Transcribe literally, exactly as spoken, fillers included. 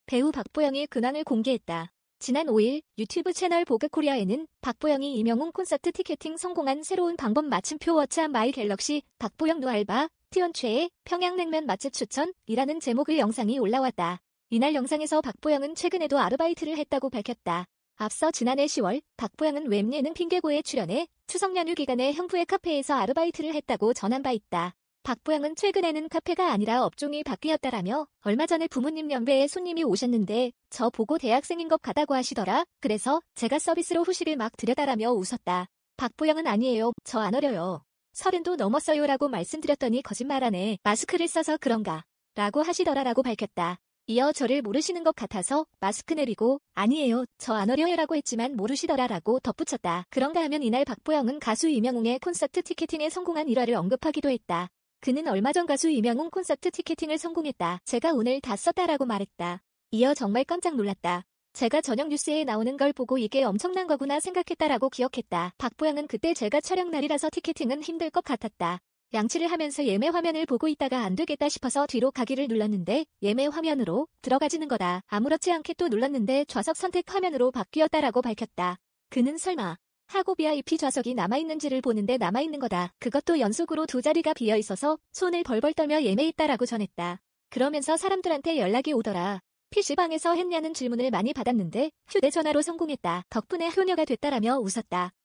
배우 박보영이 근황을 공개했다. 지난 오일 유튜브 채널 보그코리아에는 박보영이 이명웅 콘서트 티켓팅 성공한 새로운 방법 마침표 워치한 마이 갤럭시 박보영 노알바 티원최의 평양냉면 맛집 추천이라는 제목의 영상이 올라왔다. 이날 영상에서 박보영은 최근에도 아르바이트를 했다고 밝혔다. 앞서 지난해 시월 박보영은 웹예능 핑계고에 출연해 추석 연휴 기간에 형부의 카페에서 아르바이트를 했다고 전한 바 있다. 박보영은 최근에는 카페가 아니라 업종이 바뀌었다라며 얼마 전에 부모님 연배에 손님이 오셨는데 저 보고 대학생인 것 같다고 하시더라. 그래서 제가 서비스로 후식을 막 드려달라며 웃었다. 박보영은 아니에요. 저 안 어려요. 서른도 넘었어요 라고 말씀드렸더니 거짓말하네. 마스크를 써서 그런가 라고 하시더라라고 밝혔다. 이어 저를 모르시는 것 같아서 마스크 내리고 아니에요. 저 안 어려요 라고 했지만 모르시더라라고 덧붙였다. 그런가 하면 이날 박보영은 가수 이명웅의 콘서트 티켓팅에 성공한 일화를 언급하기도 했다. 그는 얼마 전 가수 이명웅 콘서트 티켓팅을 성공했다. 제가 오늘 다 썼다라고 말했다. 이어 정말 깜짝 놀랐다. 제가 저녁 뉴스에 나오는 걸 보고 이게 엄청난 거구나 생각했다라고 기억했다. 박보영은 그때 제가 촬영 날이라서 티켓팅은 힘들 것 같았다. 양치를 하면서 예매 화면을 보고 있다가 안 되겠다 싶어서 뒤로 가기를 눌렀는데 예매 화면으로 들어가지는 거다. 아무렇지 않게 또 눌렀는데 좌석 선택 화면으로 바뀌었다라고 밝혔다. 그는 설마 하고 브이아이피 좌석이 남아있는지를 보는데 남아있는 거다. 그것도 연속으로 두 자리가 비어있어서 손을 벌벌 떨며 예매했다라고 전했다. 그러면서 사람들한테 연락이 오더라. 피시방에서 했냐는 질문을 많이 받았는데 휴대전화로 성공했다. 덕분에 효녀가 됐다라며 웃었다.